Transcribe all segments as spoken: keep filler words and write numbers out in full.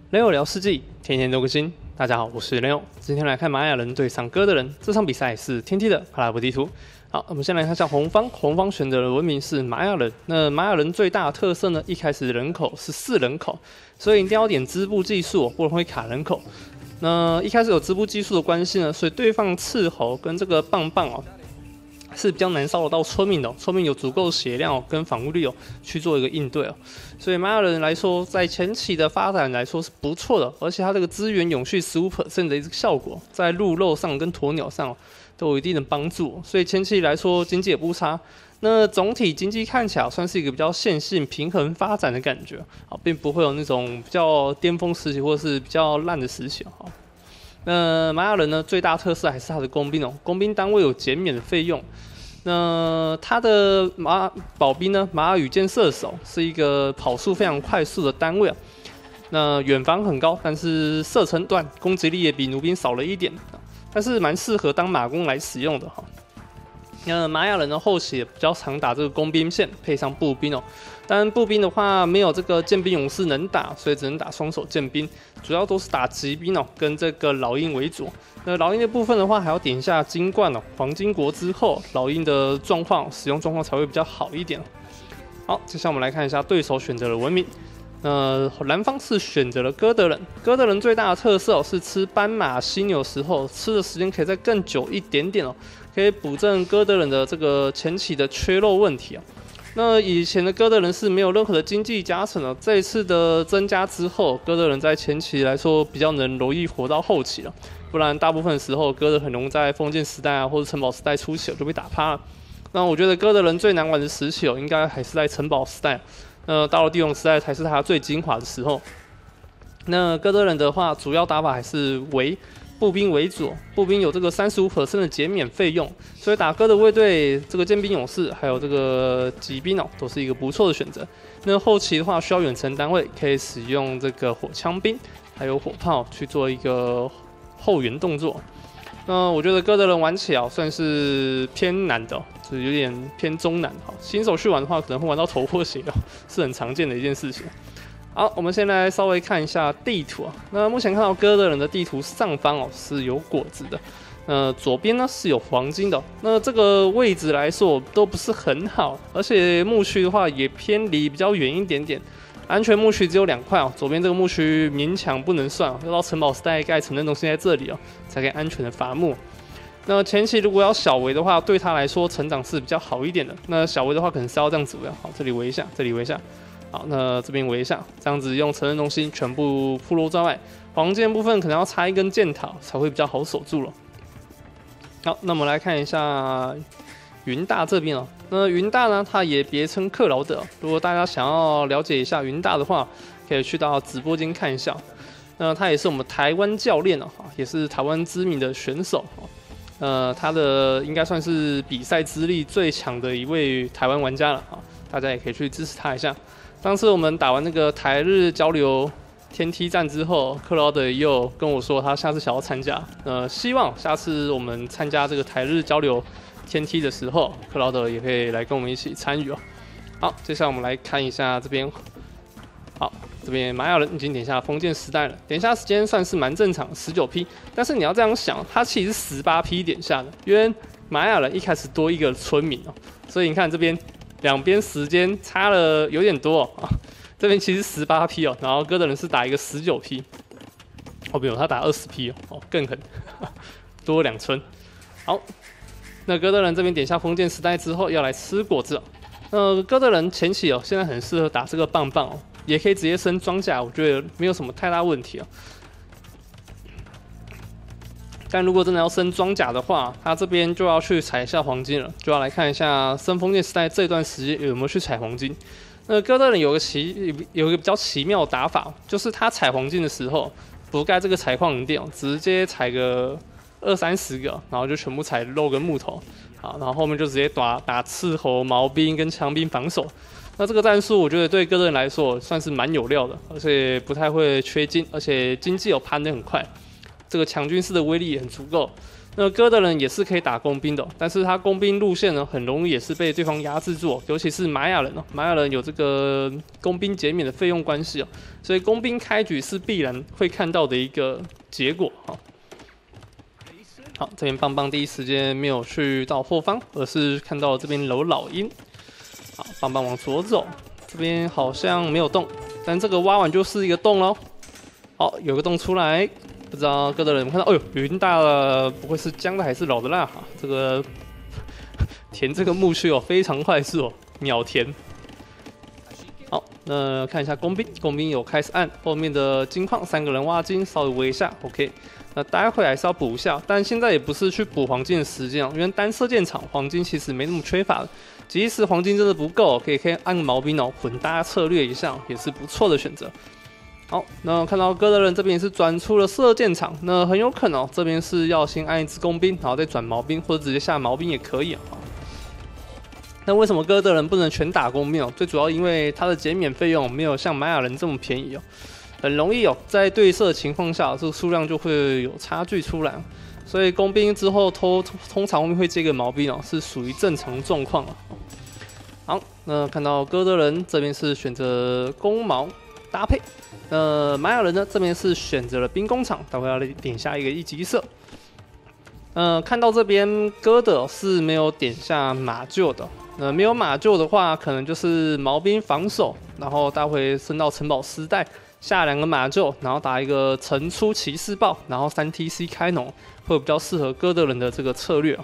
雷欧聊世纪，天天都更新。大家好，我是雷欧。今天来看玛雅人对上哥德人，这场比赛是天梯的帕拉布地图。好，我们先来看一下红方，红方选择的文明是玛雅人。那玛雅人最大的特色呢，一开始人口是四人口，所以一定要点织布技术，不然会卡人口。那一开始有织布技术的关系呢，所以对方斥候跟这个棒棒哦。是比较难烧得到村民的、哦，村民有足够血量、哦、跟防御力哦去做一个应对哦，所以玛雅人来说，在前期的发展来说是不错的，而且它这个资源永续 百分之十五% 的一个效果，在鹿肉上跟鸵鸟上、哦、都有一定的帮助，所以前期来说经济也不差。那总体经济看起来算是一个比较线性平衡发展的感觉，好，并不会有那种比较巅峰时期或是比较烂的时期哦。那玛雅人呢，最大特色还是他的工兵哦，工兵单位有减免的费用。那他的马保兵呢，马尔羽箭射手是一个跑速非常快速的单位啊。那远防很高，但是射程短，攻击力也比弩兵少了一点，但是蛮适合当马弓来使用的哈。那玛雅人的后期也比较常打这个工兵线，配上步兵哦。但步兵的话没有这个剑兵勇士能打，所以只能打双手剑兵，主要都是打骑兵哦，跟这个老鹰为主。那老鹰的部分的话，还要点一下金冠哦，黄金国之后，老鹰的状况使用状况才会比较好一点。好，接下来我们来看一下对手选择的文明。呃，蓝方是选择了哥德人，哥德人最大的特色、哦、是吃斑马犀牛时候吃的时间可以再更久一点点哦，可以补正哥德人的这个前期的缺肉问题啊。那以前的哥德人是没有任何的经济加成的，这一次的增加之后，哥德人在前期来说比较能容易活到后期了，不然大部分时候哥德很容易在封建时代啊或者城堡时代初期就被打趴了。那我觉得哥德人最难玩的时期哦，应该还是在城堡时代。那到了帝王时代才是它最精华的时候。那哥德人的话，主要打法还是为步兵为主，步兵有这个 百分之三十五 的减免费用，所以打哥德卫队这个剑兵勇士还有这个骑兵哦，都是一个不错的选择。那后期的话，需要远程单位可以使用这个火枪兵还有火炮去做一个后援动作。那我觉得哥德人玩起来算是偏难的、哦，就是有点偏中难。好，新手去玩的话，可能会玩到头破血流，是很常见的一件事情。好，我们先来稍微看一下地图啊。那目前看到哥德人的地图上方哦是有果子的，呃，左边呢是有黄金的、哦。那这个位置来说都不是很好，而且牧区的话也偏离比较远一点点。安全牧区只有两块哦，左边这个牧区勉强不能算，要到城堡时代盖城镇中心在这里哦，才可以安全的伐木。那前期如果要小围的话，对他来说成长是比较好一点的。那小围的话，可能是要这样子围，好，这里围一下，这里围一下，好，那这边围一下，这样子用城镇中心全部铺路在外，黄金部分可能要插一根箭塔才会比较好守住了。好，那我们来看一下云大这边哦。那云大呢，它也别称克劳德。如果大家想要了解一下云大的话，可以去到直播间看一下。那他也是我们台湾教练哦，也是台湾知名的选手哦。呃，他的应该算是比赛资历最强的一位台湾玩家了啊，大家也可以去支持他一下。上次我们打完那个台日交流天梯战之后，克劳德也有跟我说他下次想要参加，呃，希望下次我们参加这个台日交流天梯的时候，克劳德也可以来跟我们一起参与哦。好，接下来我们来看一下这边，好，这边玛雅人已经点下封建时代了，点下时间算是蛮正常，十九批。但是你要这样想，它其实是十八批点下的，因为玛雅人一开始多一个村民哦，所以你看这边两边时间差了有点多哦。这边其实十八批哦，然后哥德人是打一个十九批，哦不有他打二十批哦，哦更狠，多两村。好。那哥德人这边点下封建时代之后，要来吃果子、哦。那哥德人前期哦，现在很适合打这个棒棒哦，也可以直接升装甲，我觉得没有什么太大问题哦。但如果真的要升装甲的话，他这边就要去采一下黄金了，就要来看一下升封建时代这段时间有没有去采黄金。那哥德人有个奇有一个比较奇妙的打法，就是他采黄金的时候不盖这个采矿店，直接采个二三十个，然后就全部采肉跟木头，好，然后后面就直接打打斥候、毛兵跟枪兵防守。那这个战术我觉得对哥德人来说算是蛮有料的，而且不太会缺金，而且经济有攀得很快，这个强军式的威力也很足够， 那哥德人也是可以打工兵的，但是他工兵路线呢，很容易也是被对方压制住，尤其是玛雅人哦，玛雅人有这个工兵减免的费用关系哦，所以工兵开局是必然会看到的一个结果哈。好，这边棒棒第一时间没有去到后方，而是看到这边有老鹰。好，棒棒往左走，这边好像没有洞，但这个挖完就是一个洞咯。好，有个洞出来。不知道哥德人有没有看到？哎呦，云大了，不会是姜的还是老的辣哈？这个填这个墓区哦，非常快速哦，秒填。好，那看一下工兵，工兵有开始按后面的金矿，三个人挖金，稍微围一下 ，OK。那待会还是要补一下，但现在也不是去补黄金的时间哦，因为单射箭场黄金其实没那么缺乏的。即使黄金真的不够，可以可以按毛兵哦，混搭策略一下，也是不错的选择。好，那看到哥德人这边也是转出了射箭场，那很有可能、哦、这边是要先按一支工兵，然后再转毛兵，或者直接下毛兵也可以啊。那为什么哥德人不能全打工兵哦？最主要因为它的减免费用没有像玛雅人这么便宜哦，很容易哦，在对射的情况下，这个数量就会有差距出来，所以工兵之后通通常后面会接个毛兵哦，是属于正常状况啊。好，那看到哥德人这边是选择弓矛搭配。呃，玛雅人呢这边是选择了兵工厂，待会要点下一个一级射。呃，看到这边哥德是没有点下马厩的，呃，没有马厩的话，可能就是毛兵防守，然后待会升到城堡丝带，下两个马厩，然后打一个城出骑士豹，然后三 T C 开农，会比较适合哥德人的这个策略。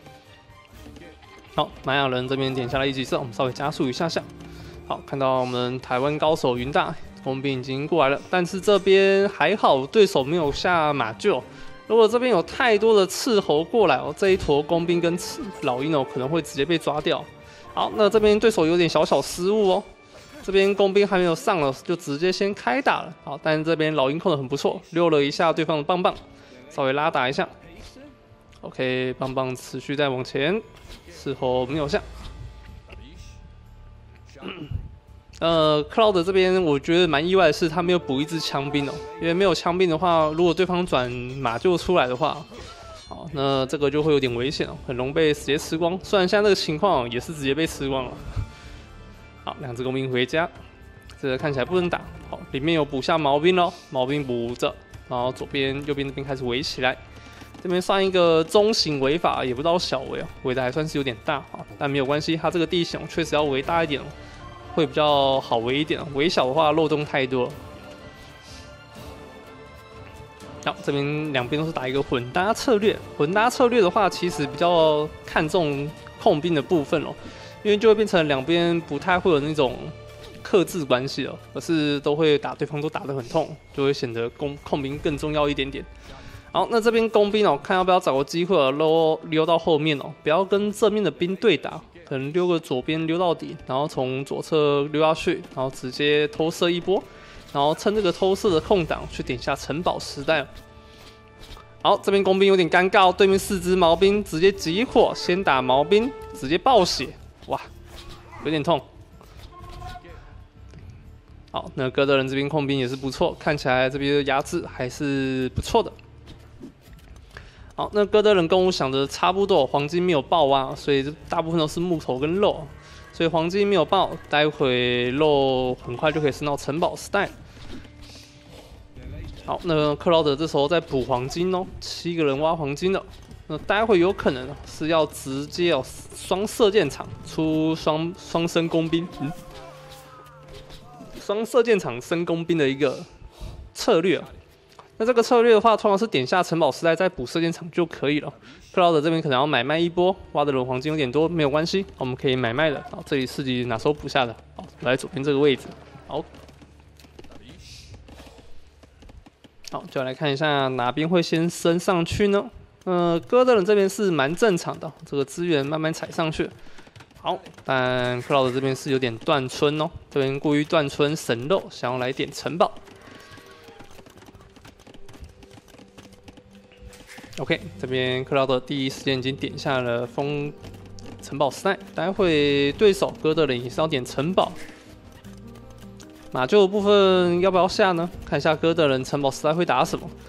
好，玛雅人这边点下了一级射，我们稍微加速一下下。好，看到我们台湾高手云大。工兵已经过来了，但是这边还好，对手没有下马厩。如果这边有太多的斥候过来哦，这一坨工兵跟老鹰哦可能会直接被抓掉。好，那这边对手有点小小失误哦，这边工兵还没有上了，就直接先开打了。好，但是这边老鹰控的很不错，溜了一下对方的棒棒，稍微拉打一下。OK， 棒棒持续再往前，斥候没有下。呃，克劳德这边我觉得蛮意外的是，他没有补一支枪兵哦，因为没有枪兵的话，如果对方转马厩出来的话，好，那这个就会有点危险哦，很容易被直接吃光。虽然现在这个情况也是直接被吃光了。好，两只工兵回家，这个看起来不能打。好，里面有补下毛兵咯，毛兵补着，然后左边、右边这边开始围起来。这边上一个中型围法，也不知道小围哦，围的还算是有点大啊，但没有关系，它这个地形确实要围大一点哦。会比较好围一点，围小的话漏洞太多了。好，这边两边都是打一个混搭策略。混搭策略的话，其实比较看重控兵的部分哦，因为就会变成两边不太会有那种克制关系了，而是都会打对方都打得很痛，就会显得攻控兵更重要一点点。好，那这边工兵哦，看要不要找个机会溜溜到后面哦，不要跟正面的兵对打。可能溜个左边溜到底，然后从左侧溜下去，然后直接偷射一波，然后趁这个偷射的空档去点下城堡时代。好，这边工兵有点尴尬，对面四只毛兵直接集火，先打毛兵，直接爆血，哇，有点痛。好，那哥德人这边控兵也是不错，看起来这边的压制还是不错的。好，那哥德人跟我想的差不多，黄金没有爆啊，所以大部分都是木头跟肉，所以黄金没有爆，待会肉很快就可以升到城堡时代。好，那克劳德这时候在补黄金哦，七个人挖黄金的，那待会有可能是要直接哦双射箭场出双双升工兵，嗯，双射箭场升工兵的一个策略啊。那这个策略的话，通常是点下城堡时代再补射箭场就可以了。克劳德这边可能要买卖一波，挖的轮黄金有点多，没有关系，我们可以买卖的。好，这里四级哪时候补下的？好，来左边这个位置。好，好，就来看一下哪边会先升上去呢？呃，哥德人这边是蛮正常的，这个资源慢慢踩上去。好，但克劳德这边是有点断村哦，这边故意断村省肉，想要来点城堡。OK， 这边克劳德第一时间已经点下了封城堡时代，待会对手哥德人也是要点城堡。马厩的部分要不要下呢？看一下哥德人城堡时代会打什么。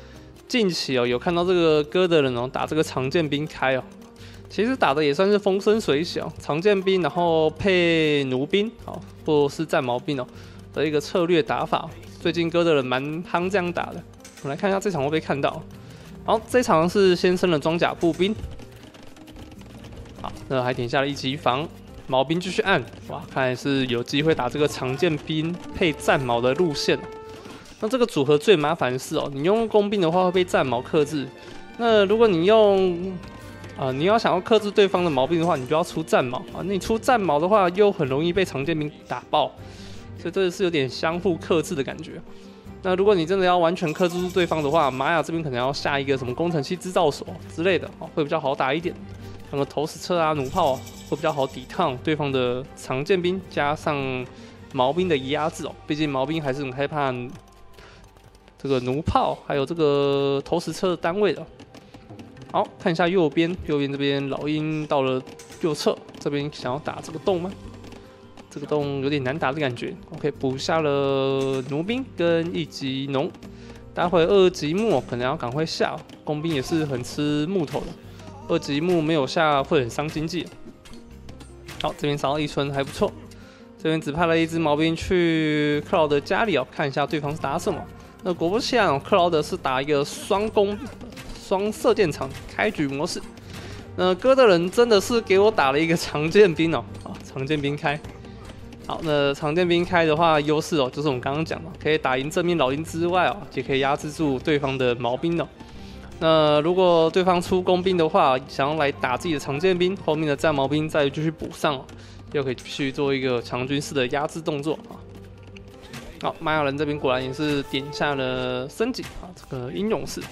近期哦有看到这个哥德人哦打这个长剑兵开哦，其实打的也算是风生水起哦，长剑兵然后配弩兵哦，或是战矛兵哦的一个策略打法。最近哥德人蛮夯这样打的，我们来看一下这场会不会看到。好，这场是先生的装甲步兵，好，那还点下了一级防。 矛兵继续按，哇，看来是有机会打这个长剑兵配战矛的路线。那这个组合最麻烦的是哦，你用弓兵的话会被战矛克制。那如果你用，啊、呃，你要想要克制对方的矛兵的话，你就要出战矛啊。那你出战矛的话，又很容易被长剑兵打爆，所以这是有点相互克制的感觉。那如果你真的要完全克制住对方的话，玛雅这边可能要下一个什么工程器制造所之类的，哦，会比较好打一点。 那么投石车啊、弩炮会比较好抵抗对方的长剑兵，加上矛兵的压制哦。毕竟矛兵还是很害怕这个弩炮，还有这个投石车的单位的。好，看一下右边，右边这边老鹰到了右侧，这边想要打这个洞吗？这个洞有点难打的感觉。OK， 补下了弩兵跟一级农，待会二级木可能要赶快下，工兵也是很吃木头的。 二级木没有下会很伤经济。好，这边杀到一村还不错。这边只派了一支矛兵去克劳德家里哦，看一下对方是打什么。那果不其然哦，克劳德是打一个双弓双射箭场开局模式。那哥德人真的是给我打了一个长剑兵哦，啊，长剑兵开。好，那长剑兵开的话，优势哦，就是我们刚刚讲的，可以打赢正面老鹰之外哦，也可以压制住对方的矛兵哦。 那如果对方出工兵的话，想要来打自己的长剑兵，后面的战矛兵再继续补上，又可以继续做一个长军式的压制动作啊。好，玛雅人这边果然也是点下了升级啊，这个英勇士。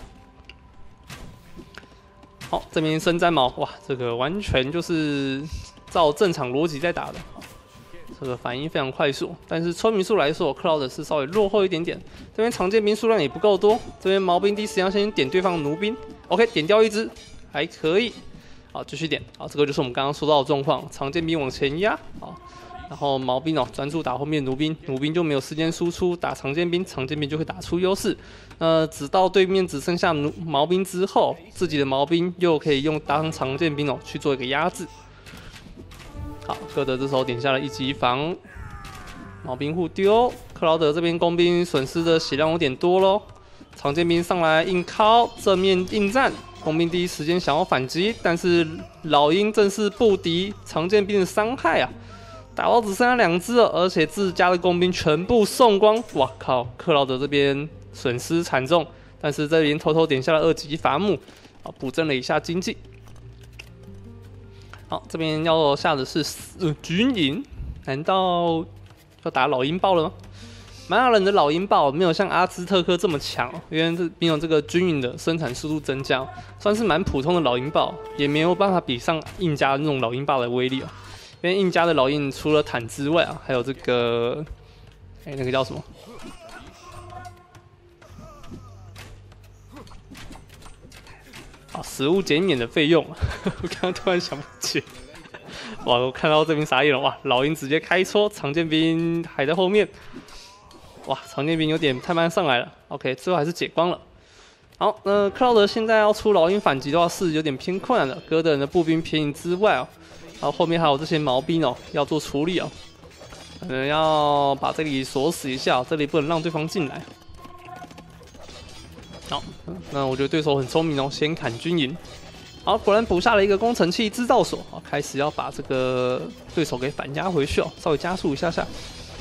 好，这边升战矛，哇，这个完全就是照正常逻辑在打的。 这个反应非常快速，但是村民数来说，克劳德是稍微落后一点点。这边长剑兵数量也不够多，这边矛兵第一时间先点对方的弩兵 ，OK， 点掉一只，还可以。好，继续点。好，这个就是我们刚刚说到的状况，长剑兵往前压，好，然后矛兵哦专注打后面弩兵，弩兵就没有时间输出，打长剑兵，长剑兵就会打出优势。呃，直到对面只剩下弩矛兵之后，自己的矛兵又可以用当长剑兵哦去做一个压制。 好，哥德这时候点下了一级防，矛兵互丢。克劳德这边工兵损失的血量有点多咯，长剑兵上来硬靠，正面应战，工兵第一时间想要反击，但是老鹰正是不敌长剑兵的伤害啊，打到只剩下两只了，而且自家的工兵全部送光。哇靠，克劳德这边损失惨重，但是这边偷偷点下了二级伐木，啊，补正了一下经济。 好，这边要下的是呃军营，难道要打老鹰豹了吗？玛雅人的老鹰豹没有像阿兹特克这么强，因为这没有这个军营的生产速度增加，算是蛮普通的老鹰豹，也没有办法比上印加的那种老鹰豹的威力啊。因为印加的老鹰除了坦之外啊，还有这个，哎、欸，那个叫什么？ 啊，食物减免的费用，我刚刚突然想不起。哇，我看到这边傻眼了，哇，老鹰直接开戳，长剑兵还在后面。哇，长剑兵有点太慢上来了。OK， 最后还是解光了。好，那克劳德现在要出老鹰反击的话是有点偏困难的。哥德人的步兵便宜之外哦，然后后面还有这些矛兵哦，要做处理哦，可能要把这里锁死一下，这里不能让对方进来。 好，那我觉得对手很聪明哦，先砍军营。好，果然补下了一个工程器制造所，好，开始要把这个对手给反压回去哦，稍微加速一下下。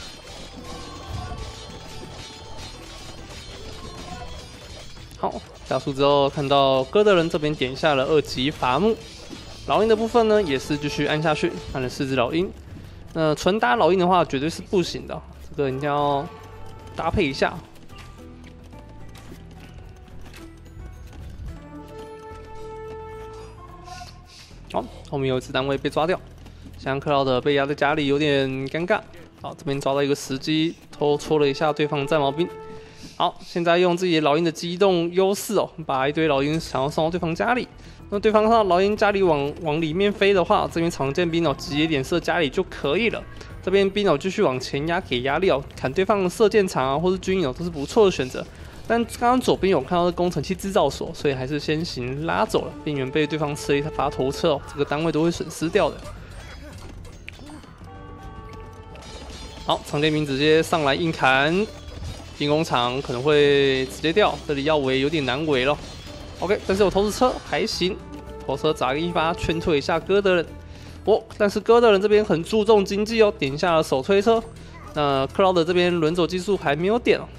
好，加速之后看到哥德人这边点下了二级伐木，老鹰的部分呢也是继续按下去，按了四只老鹰。那纯打老鹰的话绝对是不行的，这个一定要搭配一下。 好，后面有一支单位被抓掉，像克劳德被压在家里有点尴尬。好，这边抓到一个时机，偷戳了一下对方的战矛兵。好，现在用自己的老鹰的机动优势哦，把一堆老鹰想要送到对方家里。那对方看到老鹰家里往往里面飞的话，这边长剑兵哦直接点射家里就可以了。这边兵哦继续往前压，给压力哦，砍对方的射箭场啊，或是军营哦都是不错的选择。 但刚刚左边有看到工程器制造所，所以还是先行拉走了，避免被对方吃了一发头车哦，这个单位都会损失掉的。好，长剑兵直接上来硬砍，进攻场可能会直接掉，这里要围有点难围了。OK， 但是有投石车还行，投车砸个一发劝退一下哥德人。哦，但是哥德人这边很注重经济哦，点下了手推车。那克劳德这边轮走技术还没有点哦。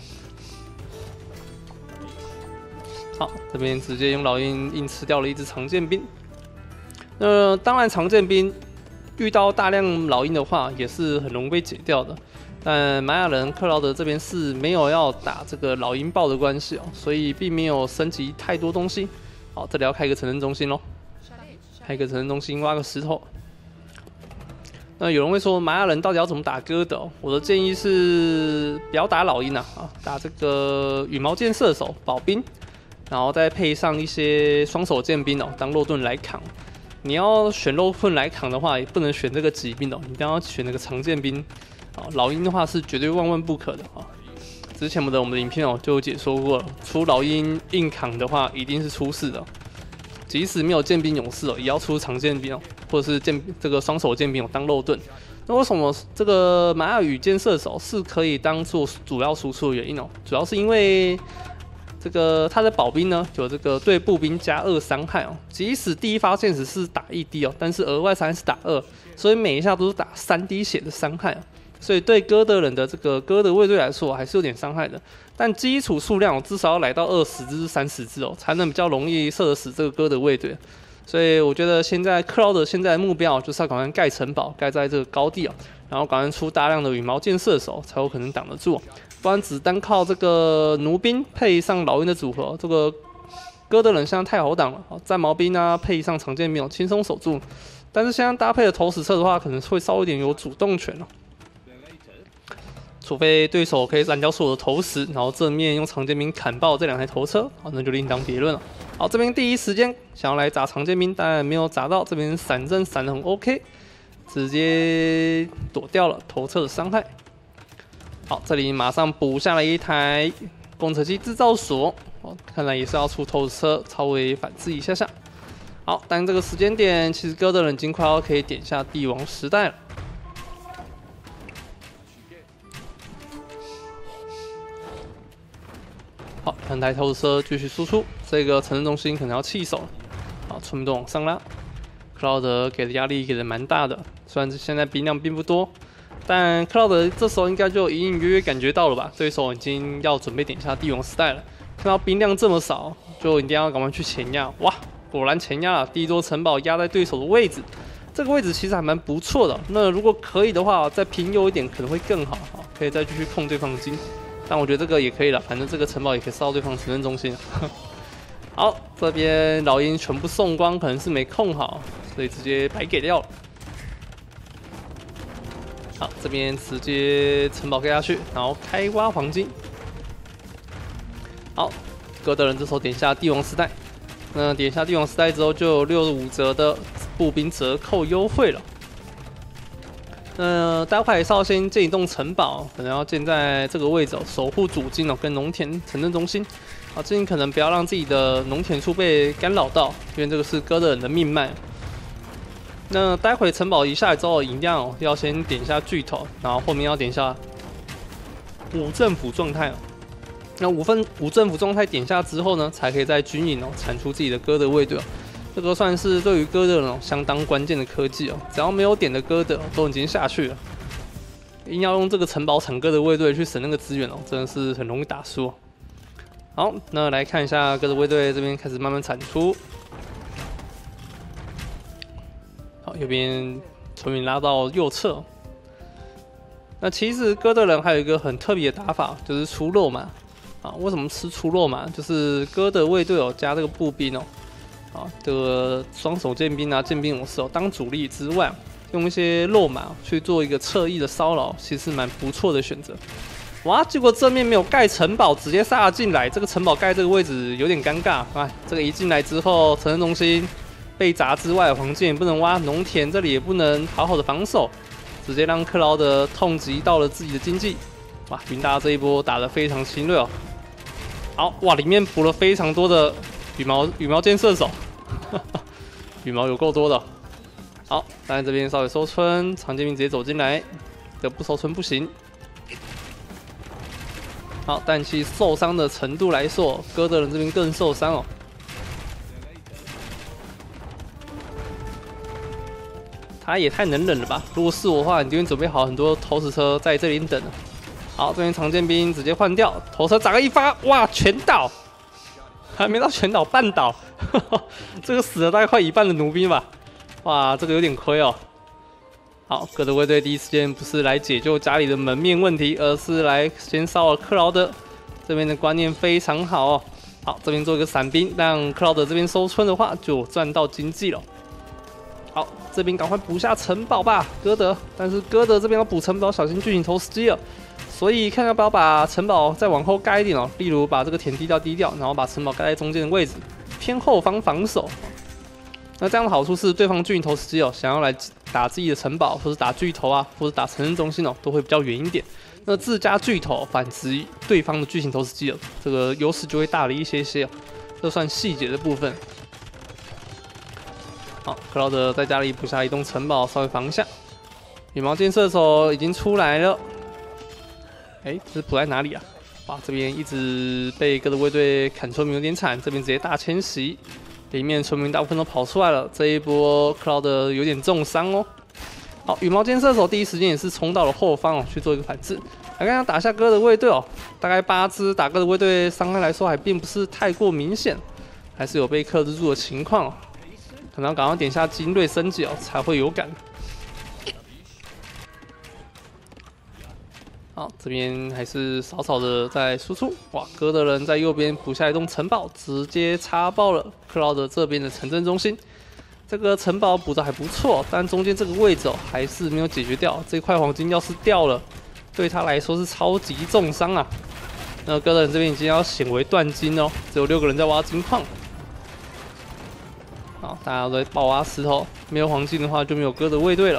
好，这边直接用老鹰硬吃掉了一只长剑兵。那当然，长剑兵遇到大量老鹰的话，也是很容易被解掉的。但玛雅人克劳德这边是没有要打这个老鹰豹的关系哦，所以并没有升级太多东西。好，这里要开一个城镇中心咯，开一个城镇中心，挖个石头。那有人会说，玛雅人到底要怎么打哥德？我的建议是不要打老鹰啊，啊，打这个羽毛剑射手、保兵，然后再配上一些双手剑兵哦，当肉盾来扛。你要选肉盾来扛的话，也不能选这个骑兵哦，你一定要选那个长剑兵。啊，老鹰的话是绝对万万不可的啊！之前我们的我们的影片哦就有解说过了，出老鹰硬扛的话一定是出事的，即使没有剑兵勇士哦，也要出长剑兵哦，或者是剑这个双手剑兵哦当肉盾。那为什么这个玛雅羽箭射手是可以当做主要输出的原因哦？主要是因为这个他的保兵呢有这个对步兵加二伤害哦，即使第一发箭时是打一滴哦，但是额外伤害是打二，所以每一下都是打三滴血的伤害哦。所以对哥德人的这个哥德卫队来说还是有点伤害的，但基础数量至少要来到二十至三十只哦，才能比较容易射得死这个哥德卫队。所以我觉得现在克劳德现在的目标就是要赶快盖城堡，盖在这个高地哦，然后赶快出大量的羽毛箭射手，才有可能挡得住。不然只单靠这个弩兵配上老鹰的组合，这个哥德人现在太好挡了，战矛兵啊配上长剑兵轻松守住。但是现在搭配的投石车的话，可能会稍微有点有主动权哦。除非对手可以斩掉所有的投石，然后正面用长剑兵砍爆这两台头车，好，那就另当别论了。好，这边第一时间想要来砸长剑兵，但没有砸到，这边闪阵闪得很 OK， 直接躲掉了头车的伤害。好，这里马上补下来一台工程机制造所，哦，看来也是要出投石车，稍微反制一下下。好，但这个时间点，其实哥德人已经快要可以点下帝王时代了。好，两台投石车继续输出，这个城镇中心可能要弃守了。好，村民都往上拉，克劳德给的压力给的蛮大的，虽然现在兵量并不多，但克劳德这时候应该就隐隐约约感觉到了吧，对手已经要准备点下帝王时代了。看到兵量这么少，就一定要赶快去前压。哇，果然前压了，第一座城堡压在对手的位置，这个位置其实还蛮不错的。那如果可以的话，再平右一点可能会更好，可以再继续控对方的金。但我觉得这个也可以了，反正这个城堡也可以烧到对方城镇中心。好，这边老鹰全部送光，可能是没控好，所以直接白给掉了。好，这边直接城堡盖下去，然后开挖黄金。好，哥德人这时候点下帝王时代，那点下帝王时代之后，就有六十五折的步兵折扣优惠了。那待会还是要先建一栋城堡，可能要建在这个位置、哦，守护主金哦，跟农田城镇中心。啊，尽可能不要让自己的农田处被干扰到，因为这个是哥德人的命脉。那待会城堡一下来之后，一样哦，要先点一下巨头，然后后面要点一下五政府状态哦。那五分五政府状态点下之后呢，才可以在军营哦产出自己的哥德卫队哦。这个算是对于哥德人哦相当关键的科技哦，只要没有点的哥德、哦、都已经下去了，硬要用这个城堡产哥德卫队去省那个资源哦，真的是很容易打输、哦。好，那来看一下哥德卫队这边开始慢慢产出。好，右边村民拉到右侧、哦。那其实哥德人还有一个很特别的打法，就是出肉马。啊，为什么吃出肉马？就是哥德卫队有加这个步兵哦。啊，这个双手剑兵啊，剑兵勇士哦，当主力之外，用一些肉马去做一个侧翼的骚扰，其实蛮不错的选择。哇，结果正面没有盖城堡，直接杀了进来。这个城堡盖这个位置有点尴尬。哎，这个一进来之后，城镇中心被砸之外，黄金也不能挖，农田这里也不能好好的防守，直接让克劳德痛击到了自己的经济。哇，云达这一波打得非常侵略哦。 好哇，里面补了非常多的羽毛羽毛箭射手，羽毛有够多的。好，但是这边稍微收村，常见兵直接走进来，这不收村不行。好，但其受伤的程度来说，哥德人这边更受伤哦。他也太能忍了吧！如果是我的话，你这边准备好很多投石车在这里等了。好，这边常见兵直接换掉，投车砸个一发，哇，全倒，还没到全倒，半倒，这个死了大概快一半的弩兵吧，哇，这个有点亏哦。好，哥德卫队第一时间不是来解救家里的门面问题，而是来先烧了克劳德。这边的观念非常好哦。好，这边做一个伞兵，让克劳德这边收村的话，就赚到经济了。好，这边赶快补下城堡吧，哥德。但是哥德这边要补城堡，小心巨型投石机了。所以看要不要把城堡再往后盖一点哦，例如把这个田地掉低掉，然后把城堡盖在中间的位置，偏后方防守。那这样的好处是，对方巨型投石机哦，想要来打自己的城堡，或者打巨头啊，或者打城镇中心哦，都会比较远一点。那自家巨头反之对方的巨型投石机哦，这个优势就会大了一些些哦。这算细节的部分。好，克劳德在家里补下一栋城堡，稍微防一下。羽毛箭射手已经出来了。哎、欸，这是补在哪里啊？哇，这边一直被哥德卫队砍村民有点惨，这边直接大迁徙，里面村民大部分都跑出来了。这一波克劳德有点重伤哦。好，羽毛箭射手第一时间也是冲到了后方哦，去做一个反制。来看看打下哥德卫队哦，大概八只打哥德卫队伤害来说还并不是太过明显，还是有被克制住的情况哦。可能要赶快点下精锐升级哦，才会有感。好，这边还是少少的在输出。哇，哥德人在右边补下一栋城堡，直接插爆了克劳德这边的城镇中心。这个城堡补的还不错，但中间这个位置哦还是没有解决掉。这块黄金要是掉了，对他来说是超级重伤啊。那哥德人这边已经要显为断金哦，只有六个人在挖金矿。好，大家都在爆挖石头，没有黄金的话就没有哥德卫队了。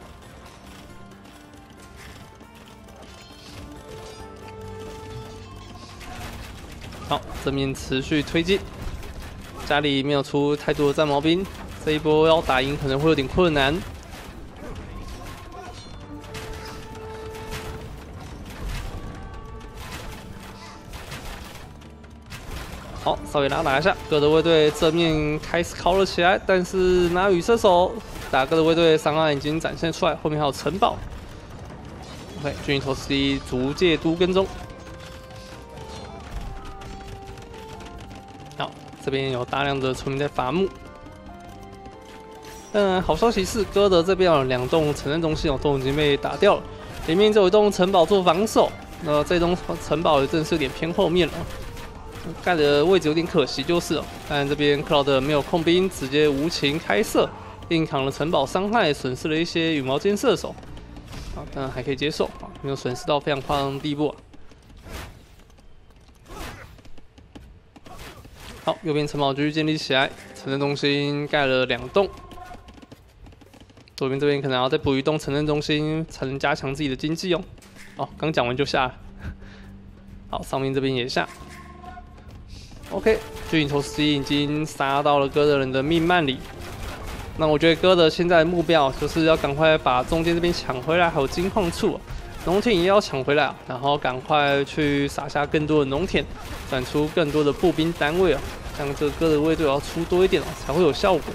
好，正面持续推进，家里没有出太多的战矛兵，这一波要打赢可能会有点困难。好，稍微拉打一下，哥德卫队正面开始靠了起来，但是拿羽射手打哥德卫队伤害已经展现出来，后面还有城堡。OK， 巨型投石机逐界都跟踪。好，这边有大量的村民在伐木。但好消息是，哥德这边有两栋城镇中心哦都已经被打掉了，里面只有一栋城堡做防守。那这栋城堡真的是有点偏后面了。盖的位置有点可惜，就是了。但这边克劳德没有控兵，直接无情开射，硬扛了城堡伤害，损失了一些羽毛箭射手。啊，当然还可以接受啊，没有损失到非常夸张的地步啊。好，右边城堡继续建立起来，城镇中心盖了两栋。左边这边可能要再补一栋城镇中心，才能加强自己的经济哦。哦，刚讲完就下了。好，上面这边也下。OK， 巨型投石机已经杀到了哥德人的命脉里。那我觉得哥德现在的目标就是要赶快把中间这边抢回来，还有金矿处，农田也要抢回来，然后赶快去撒下更多的农田，转出更多的步兵单位啊，像这个哥德卫队要出多一点哦，才会有效果。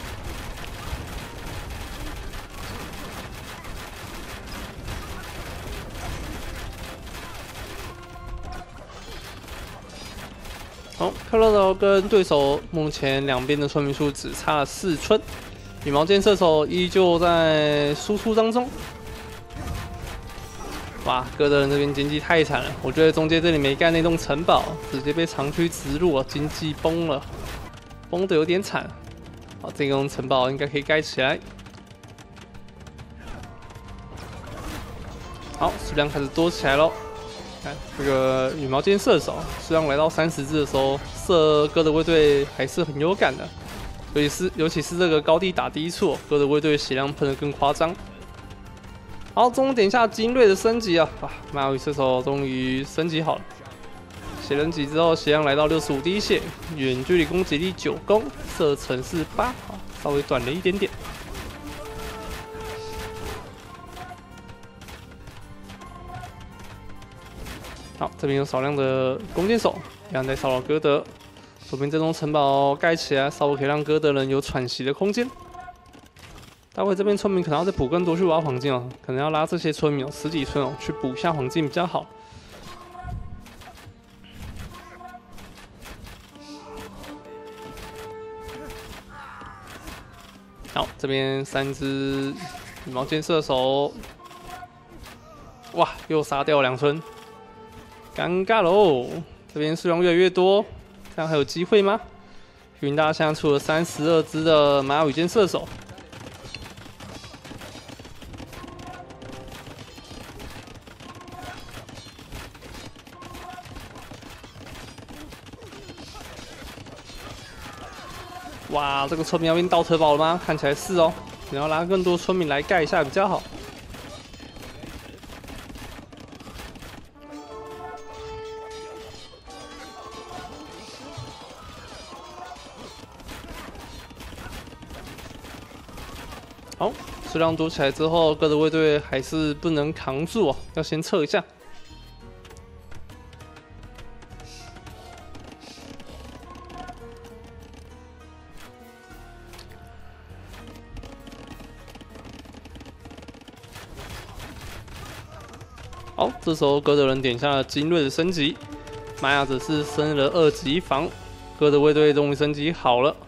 好，克劳德跟对手目前两边的村民数只差了四村，羽毛箭射手依旧在输出当中。哇，哥德人这边经济太惨了，我觉得中间这里没盖那栋城堡，直接被长驱直入，经济崩了，崩的有点惨。好，这栋城堡应该可以盖起来。好，数量开始多起来喽。看这个羽毛箭射手，数量来到三十只的时候，射哥德卫队还是很有感的。尤其是尤其是这个高地打第一处，哥德卫队血量喷得更夸张。好，终于点下精锐的升级啊！啊，马尔羽射手终于升级好了。 血人级之后，血量来到六十五滴血，远距离攻击力九攻，射程是八，稍微短了一点点。好，这边有少量的弓箭手，一样在骚扰哥德。左边这栋城堡盖起来，稍微可以让哥德人有喘息的空间。待会这边村民可能要再补更多去挖黄金哦，可能要拉这些村民哦，十几村哦去补一下黄金比较好。好，这边三只羽毛箭射手，哇，又杀掉两村，尴尬喽！这边数量越来越多，这样还有机会吗？云大现在出了三十二只的玛雅羽箭射手。哇，这个村民要变倒车堡了吗？看起来是哦，你要拉更多村民来盖一下比较好。好，数量多起来之后，哥德卫队还是不能扛住哦，要先撤一下。好，这时候哥德人点下了精锐的升级，玛雅则是升了二级防，哥德卫队终于升级好了。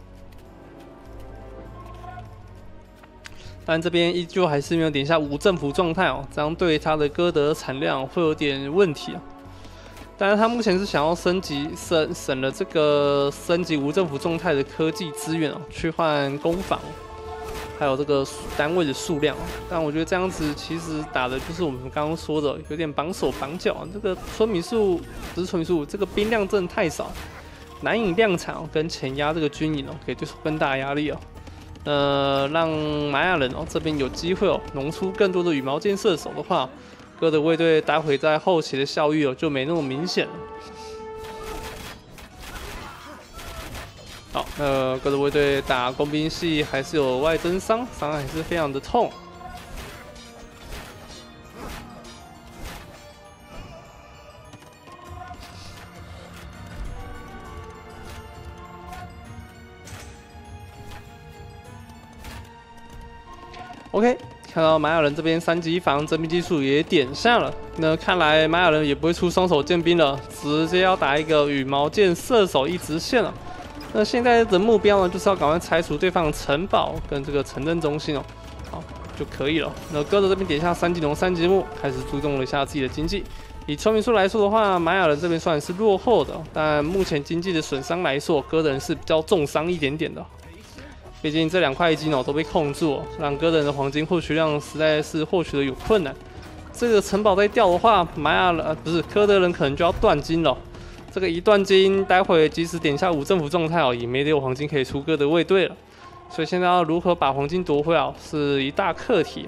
但这边依旧还是没有点下无政府状态哦，这样对他的哥德产量会有点问题啊。但是他目前是想要升级省省了这个升级无政府状态的科技资源哦，去换攻防。还有这个单位的数量，但我觉得这样子其实打的就是我们刚刚说的，有点绑手绑脚。这个村民数不是村民数，这个兵量真的太少，难以量产跟前压这个军营哦，给对手更大压力哦。呃，让玛雅人哦这边有机会哦，弄出更多的羽毛箭射手的话，哥德卫队待会在后期的效益哦就没那么明显了。好，那哥德卫队打工兵系还是有外增伤，伤害还是非常的痛。OK， 看到玛雅人这边三级防征兵技术也点下了，那看来玛雅人也不会出双手剑兵了，直接要打一个羽毛箭射手一直线了。那现在的目标呢，就是要赶快拆除对方的城堡跟这个城镇中心哦，好就可以了。那哥德这边点下三级龙、三级木，开始注重了一下自己的经济。以村民数来说的话，玛雅人这边算是落后的，但目前经济的损伤来说，哥德人是比较重伤一点点的。毕竟这两块金哦都被控住哦，让哥德人的黄金获取量实在是获取的有困难。这个城堡再掉的话，玛雅人、呃、不是哥德人可能就要断金了。这个一断金，待会即使点下无政府状态哦，也没有黄金可以出哥德卫队了。所以现在要如何把黄金夺回来，是一大课题。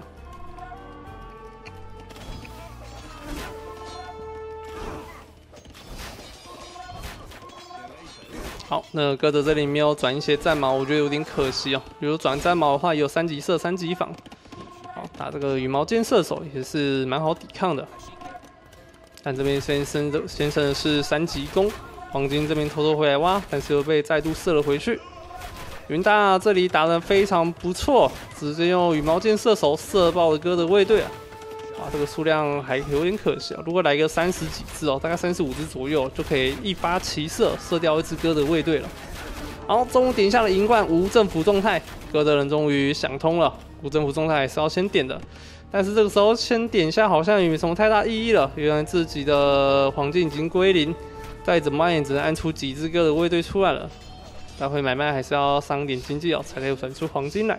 好，那哥德这里没有转一些战矛，我觉得有点可惜哦。比如转战矛的话，也有三级射、三级防。好，打这个羽毛箭射手也是蛮好抵抗的。但这边先升的先升的是三级弓，黄金这边偷偷回来挖，但是又被再度射了回去。云大这里打得非常不错，直接用羽毛箭射手射爆了哥德卫队啊！哇，这个数量还有点可惜啊！如果来个三十几只哦，大概三十五只左右，就可以一发齐射，射掉一支哥德卫队了。然后终于点下了银冠无政府状态，哥德人终于想通了，无政府状态还是要先点的。但是这个时候先点下好像也没什么太大意义了，原来自己的黄金已经归零，再怎么按也只能按出几只哥德卫队出来了。待会买卖还是要伤点经济哦，才可以转出黄金来。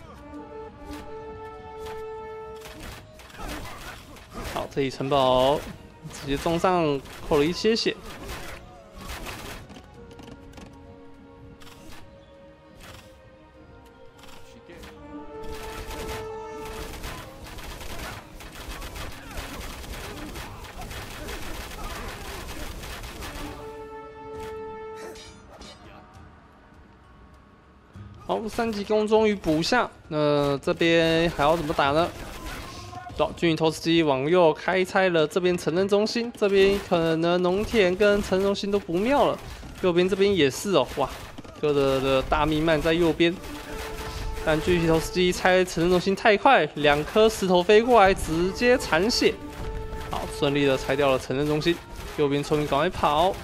好，这里城堡直接撞上，扣了一些血。 好，三级弓终于补下，那这边还要怎么打呢？好，军营投石机往右开拆了这边城镇中心，这边可能农田跟城镇中心都不妙了。右边这边也是哦，哇，哥的的大密漫在右边，但巨型投石机拆城镇中心太快，两颗石头飞过来直接残血。好，顺利的拆掉了城镇中心，右边村民赶快跑。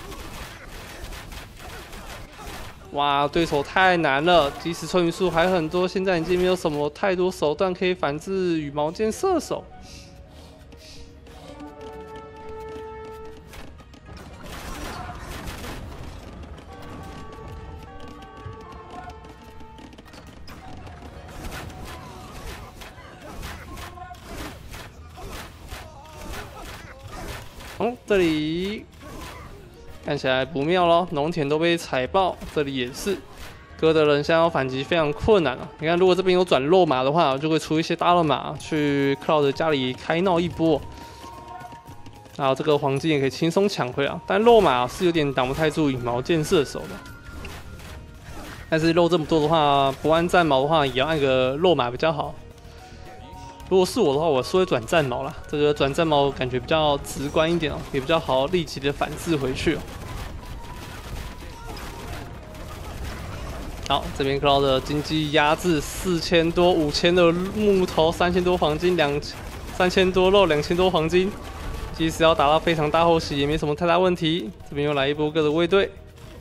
哇，对手太难了，即使村民数还很多，现在已经没有什么太多手段可以反制羽毛箭射手。哦，这里。 看起来不妙咯，农田都被踩爆，这里也是。哥的人现在要反击非常困难啊！你看，如果这边有转肉马的话，就会出一些大肉马去 Cloud 家里开闹一波。然后这个黄金也可以轻松抢回来，但肉马是有点挡不太住羽毛箭射手的。但是肉这么多的话，不按战矛的话，也要按个肉马比较好。 如果是我的话，我是会转战矛啦。这个转战矛感觉比较直观一点哦，也比较好立即的反制回去哦。好，这边 Cloud 的经济压制四千多、五千的木头，三千多黄金，两三千多肉，两千多黄金。即使要打到非常大后期，也没什么太大问题。这边又来一波哥的卫队，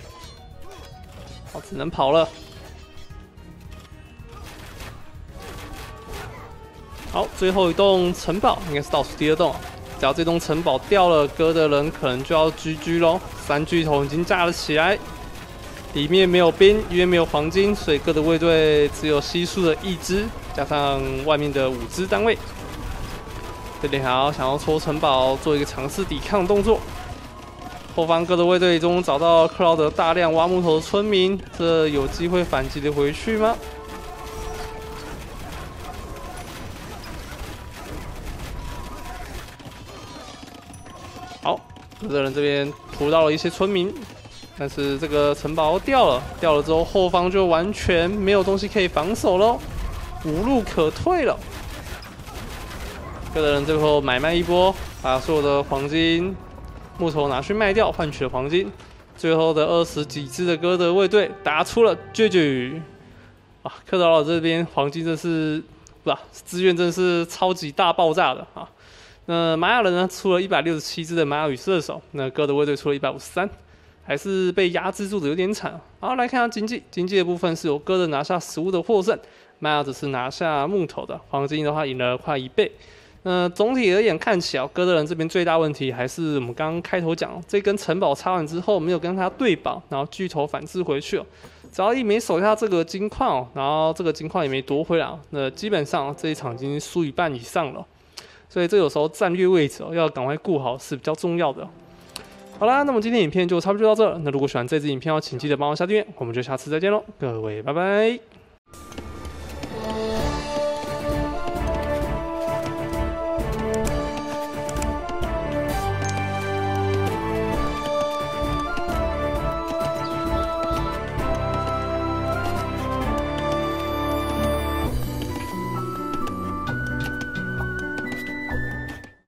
好，只能跑了。 好，最后一栋城堡应该是倒数第二栋，只要这栋城堡掉了，哥的人可能就要 G G 咯。三巨头已经架了起来，里面没有兵，因为没有黄金，所以哥的卫队只有悉数的一支，加上外面的五支单位。这里还要想要戳城堡，做一个尝试抵抗动作。后方哥的卫队中找到克劳德大量挖木头的村民，这有机会反击的回去吗？ 好，哥的人这边屠到了一些村民，但是这个城堡掉了，掉了之后后方就完全没有东西可以防守喽，无路可退了。哥的人最后买卖一波，把所有的黄金木头拿去卖掉，换取了黄金。最后的二十几支的哥德卫队打出了 G G 啊！克劳尔这边黄金真是不吧，资源真是超级大爆炸的啊！ 那玛雅人呢，出了一百六十七支的玛雅羽射手，那哥的卫队出了一百五十三，还是被压制住的有点惨。好，来看下经济，经济的部分是由哥的拿下食物的获胜，玛雅只是拿下木头的，黄金的话赢了快一倍。那总体而言看起来，哥的人这边最大问题还是我们刚刚开头讲，这根城堡插完之后没有跟他对保，然后巨头反制回去了。只要一没守下这个金矿，然后这个金矿也没夺回来，那基本上这一场已经输一半以上了。 所以这有时候战略位置哦，要赶快顾好是比较重要的。好啦，那么今天影片就差不多到这了。那如果喜欢这支影片，请记得帮我下订阅，我们就下次再见喽，各位拜拜。